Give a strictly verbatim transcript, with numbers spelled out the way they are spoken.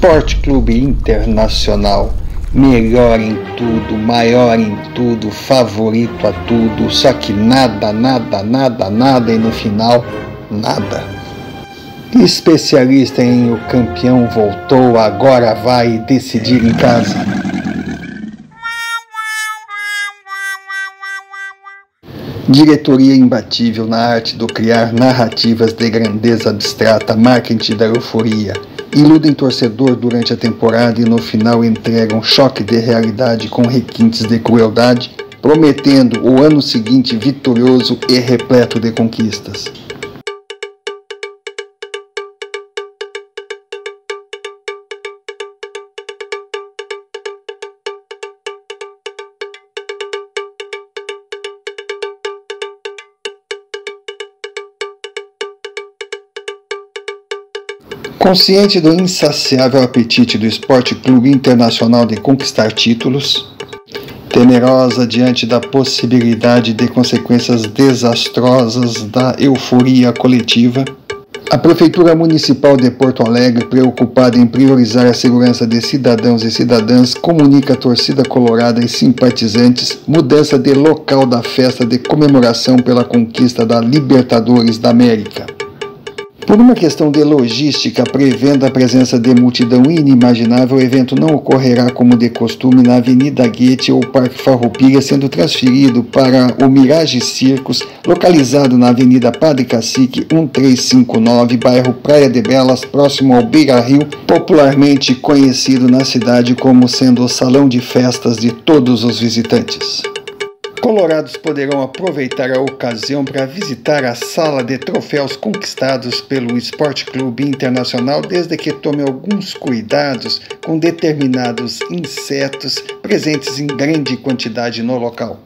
Esporte Clube Internacional, melhor em tudo, maior em tudo, favorito a tudo, só que nada, nada, nada, nada e no final, nada. Especialista em o campeão voltou, agora vai decidir em casa. Diretoria imbatível na arte do criar narrativas de grandeza abstrata, marketing da euforia. Iludem torcedor durante a temporada e no final entregam choque de realidade com requintes de crueldade, prometendo o ano seguinte vitorioso e repleto de conquistas. Consciente do insaciável apetite do Esporte Clube Internacional de conquistar títulos, temerosa diante da possibilidade de consequências desastrosas da euforia coletiva, a Prefeitura Municipal de Porto Alegre, preocupada em priorizar a segurança de cidadãos e cidadãs, comunica à torcida colorada e simpatizantes mudança de local da festa de comemoração pela conquista da Libertadores da América. Por uma questão de logística, prevendo a presença de multidão inimaginável, o evento não ocorrerá como de costume na Avenida Goethe ou Parque Farroupilha, sendo transferido para o Mirage Circos, localizado na Avenida Padre Cacique mil trezentos e cinquenta e nove, bairro Praia de Belas, próximo ao Beira Rio, popularmente conhecido na cidade como sendo o salão de festas de todos os visitantes. Colorados poderão aproveitar a ocasião para visitar a sala de troféus conquistados pelo Esporte Clube Internacional, desde que tome alguns cuidados com determinados insetos presentes em grande quantidade no local.